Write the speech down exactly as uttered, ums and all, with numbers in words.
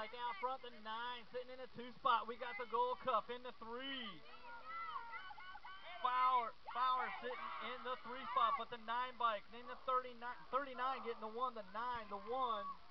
bike out front, the nine sitting in a two spot. We got the Gold Cup in the three. Fowler, Fowler sitting in the three spot, but the nine bike. Then the thirty-nine, thirty-nine getting the one, the nine, the one.